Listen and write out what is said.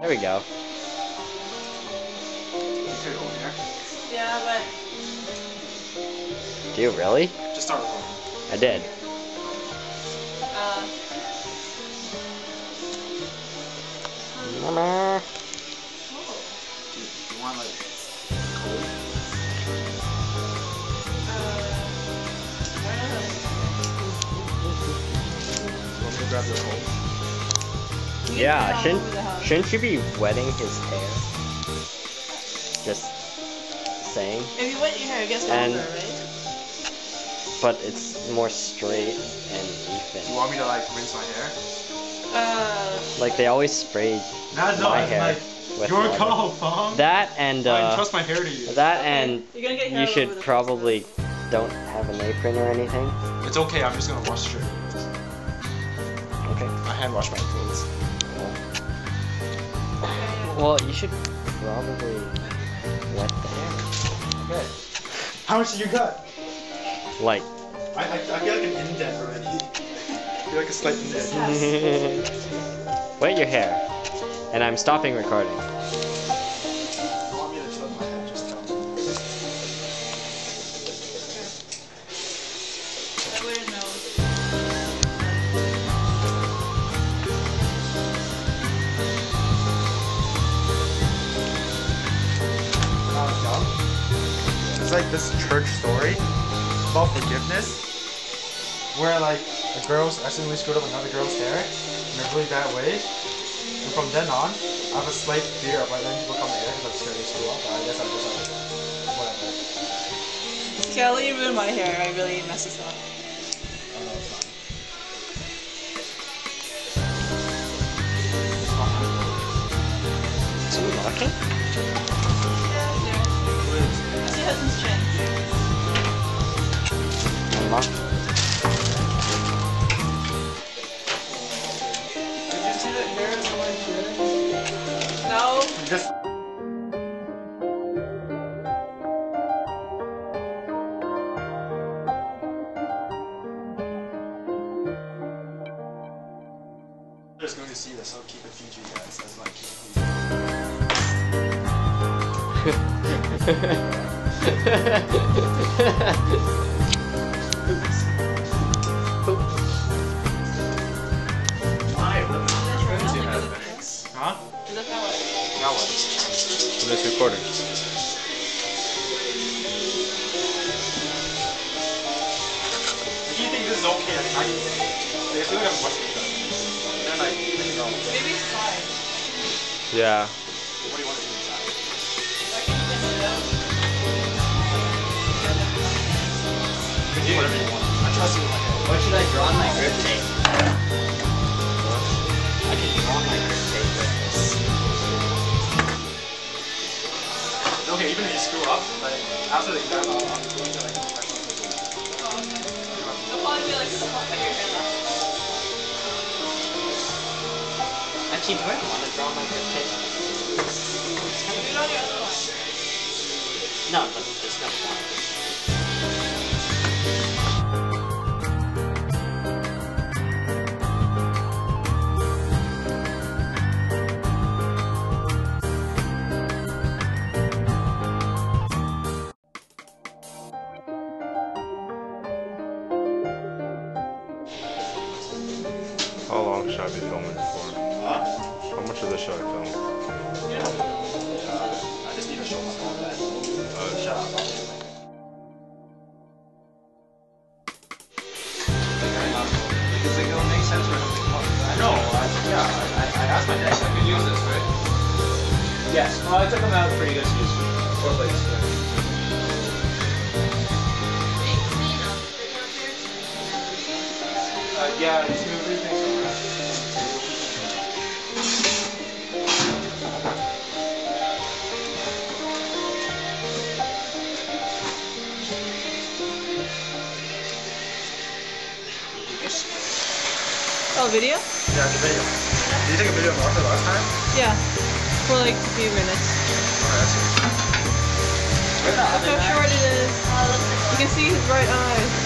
There we go. Yeah, but... Do you really? Just start recording. I did. Mama. You want like cold? Want me to grab your cold? Yeah, shouldn't you be wetting his hair? Just saying. If you wet your hair, it gets longer, right? But it's more straight and even. You want me to like rinse my hair? Like they always spray my hair like, with your water. call, Phuong. That and I entrust my hair to you. that and You're gonna get hair you all should over the probably place, don't have an apron or anything. It's okay. I'm just gonna wash straight. Okay. I hand wash my clothes. Well, you should probably wet the hair. Okay. How much did you cut? Like. I feel like an indent already. I feel like a slight indent. Wet your hair. And I'm stopping recording. You want me to shut my head? Just tell me. That way it knows. It's like this church story about forgiveness, where like a girl's accidentally screwed up another girl's hair in a really bad way, and from then on, I have a slight fear of letting people come here because I'm scared they screw up. But I guess I'm just like, whatever. Okay, I'll let you ruin my hair. I really mess this up. Oh no, it's fine. Is he locking? That's your husband's chin. Unlock. Did you see that hair on my chin? No. Just. I'm just going to see this. I'll keep it PG, guys. That's my Huh? Now what? So this recording. If you think this is okay, I can say it. I feel like I'm watching it. Then like, no. Maybe it's fine. Yeah. What do you want to do inside? I can fix it out. You can do whatever you want. I trust you with my head. What should I draw on my grip tape? I can draw on my grip tape with this. Okay, even if you screw up, like after the exam, I'll go into like a professional position. It'll probably be like, cut your hair left. Actually, do I want to draw on my grip tape? Do it on your other one. No, but there's no point. How long should I be filming for? How much of this should I film? I just need to show my mom that. Shut up. Because it will make sense for him to come up. I know. I asked my dad. I could use this, right? Yes, well, I took him out for you guys to use. Or like, yeah, just move everything around. Oh, video? Yeah, it's a video. Did you take a video of Arthur last time? Yeah. For like a few minutes. Oh, that's it. Look how short it is. You can see his right eye.